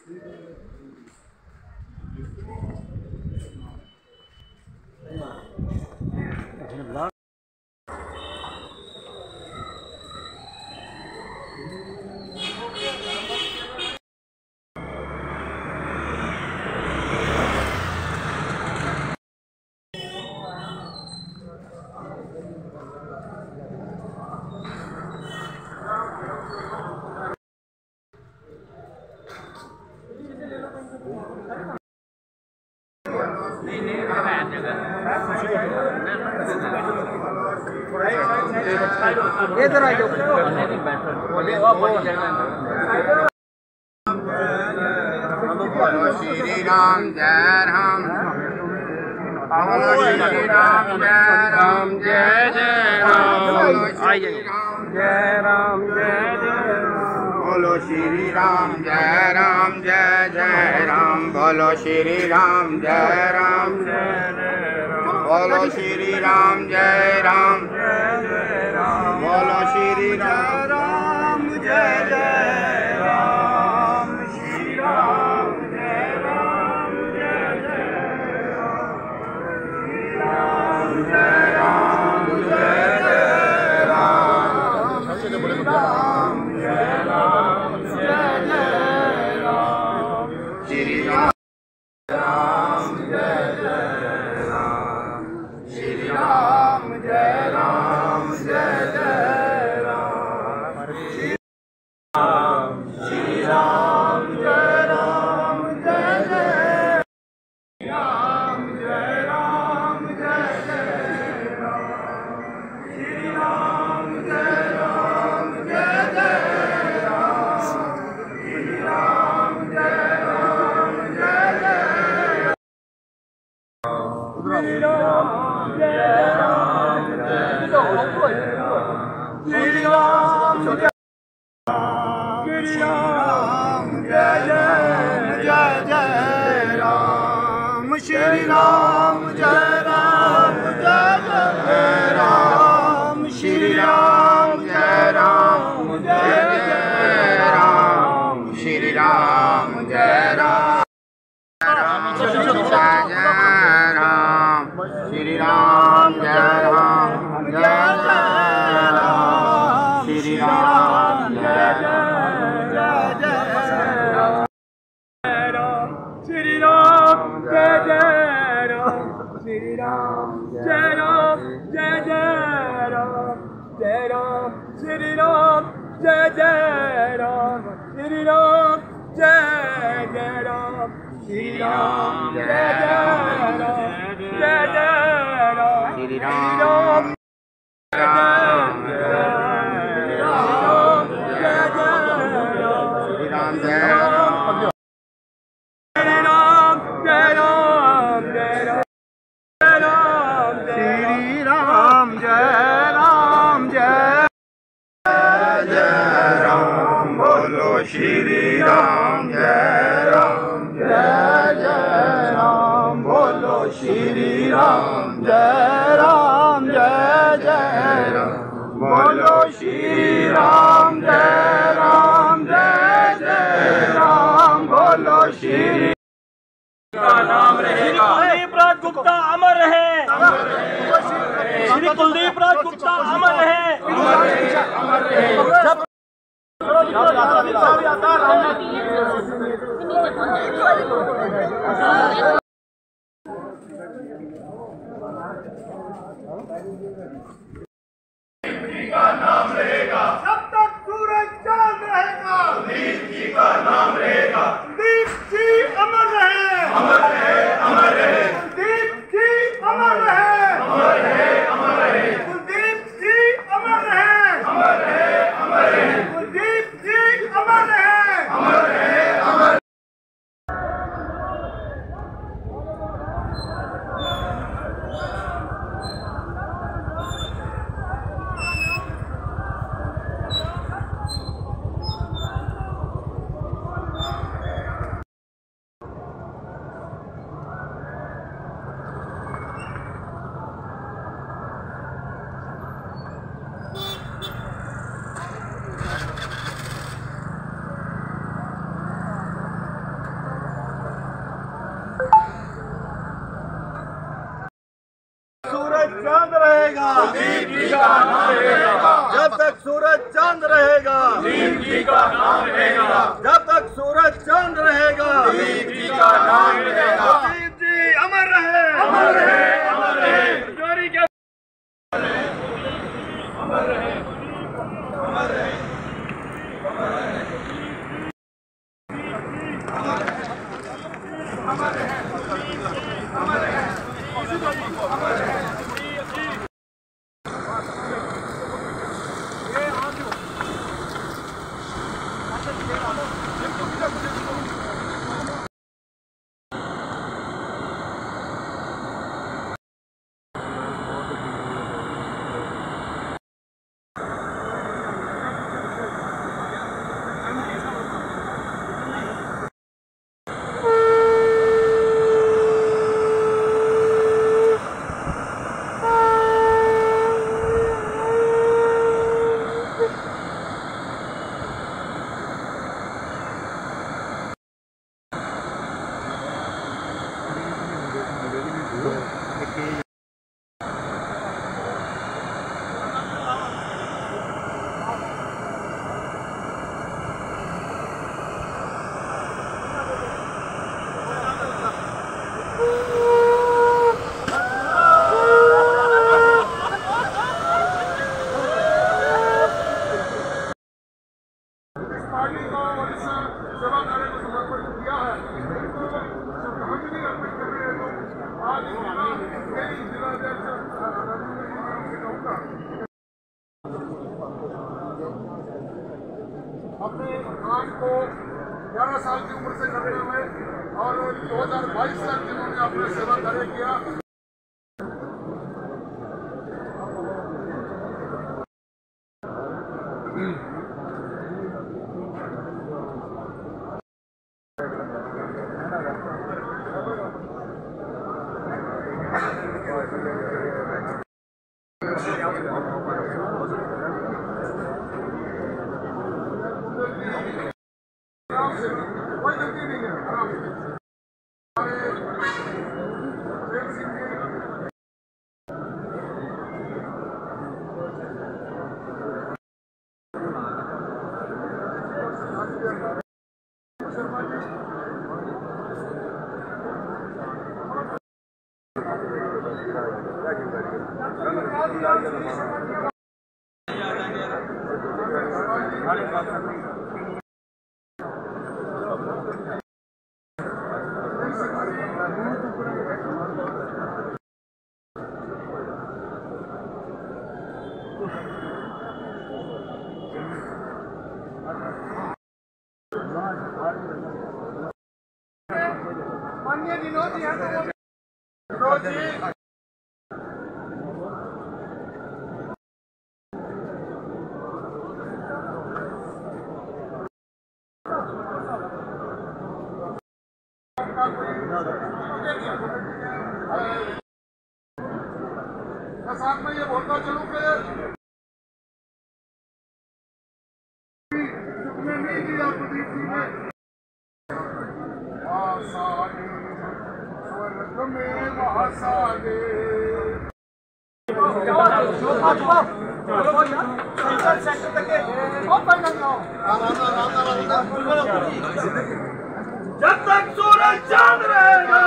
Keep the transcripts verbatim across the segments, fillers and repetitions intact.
इधर आ जाओ। बोलो श्री राम जय राम, बोलो श्री राम जय राम जय जय राम, जय राम जय जय, बोलो श्री राम जय राम जय जय राम, बोलो श्री राम जय राम जय जय राम, बोलो श्री राम जय राम जय जय राम, बोलो श्री राम जय जय राम, श्री राम जय राम जय जय राम, जय राम जय जय राम, श्री राम जय राम जय जय राम, श्री राम जय जय राम, श्री राम जय राम जय जय राम, श्री राम जय राम जय जय राम, जय राम जय जय राम, श्री राम जय राम जय जय राम, श्री राम जय राम जय जय, श्री राम जय राम जय जय, श्री राम जय, श्री राम जय जय जय जय राम, श्री राम जय राम जय जय राम, श्री राम जय राम जय जय राम, श्री राम जय राम जय जय राम, श्री राम जय राम जय जय राम, श्री राम जय जय जय राम, श्री राम जय जय राम, श्री राम जय राम जय जय राम, जय राम श्री राम जय जय राम, श्री राम जय जय राम, श्री राम जय जय राम जय जय राम, श्री राम राम जय राम जय जय राम, श्री राम जय राम जय राम जय राम जय राम, श्री राम जय राम जय जय राम, बोलो श्री राम जय राम जय जय राम, बोलो श्री राम जय राम जय जय राम, बोलो श्री राम जय राम जय जय राम, बोलो श्री का नाम रहेगा। कुलदीप राज गुप्ता अमर रहे, श्री कुलदीप राज गुप्ता अमर रहे, अमर रहे। का नाम रहेगा, जब तक सूरज चांद रहेगा, कुलदीप जी का नाम रहेगा, कुलदीप जी अमर रहे, अमर रहे, अमर रहे, कुलदीप जी अमर रहे, अमर रहे, अमर रहे, कुलदीप जी अमर रहे, अमर रहे, अमर रहे, कुलदीप जी अमर रहे, अमर रहे, अमर कुलदीप जी का नाम रहेगा। जब तक सूरज चांद रहेगा कुलदीप जी का नाम रहेगा। जब तक सूरज चांद रहेगा कुलदीप जी का नाम रहेगा। कुलदीप जी अमर रहे, अमर रहे, अमर रहे। राजौरी के अमर रहे, अमर रहे, अमर रहे, अमर रहे, अमर रहे, अमर रहे, अमर रहे, अमर रहे। अपने काम को ग्यारह साल की उम्र से करते हुए और दो हजार बाईस तक जिन्होंने अपने सेवा कार्य किया। कोई गलती नहीं है, आराम से। माननीय विनोद जी विनोद जी साथ में ये बोलता चलूं कि नहीं दिया कुलदीप जी ने स्वर्ग में महासागे जब तक सूरज चांद रहेगा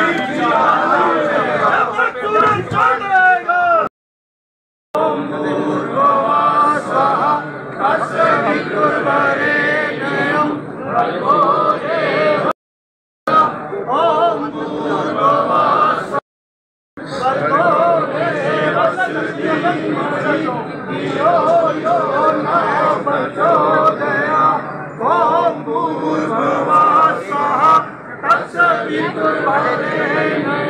जब तक सूरज चांद रहेगा ओम भूर्भुवः स्वः तस्य वितुर्वरेण्यं भर्गो देवस्य ओम भूर्भुवः स्वः भर्गो देवस्य धियो यो नः प्रचोदयात् ओम भूर्भुवः स्वः तस्य वितुर्वरेण्यं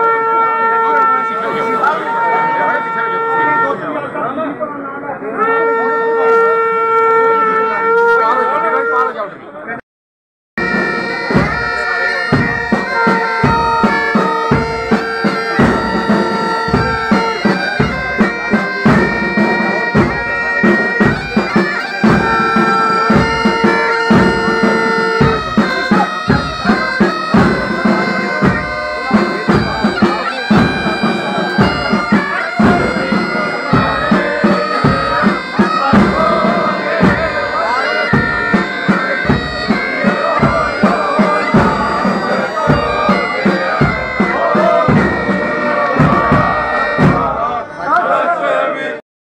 अरे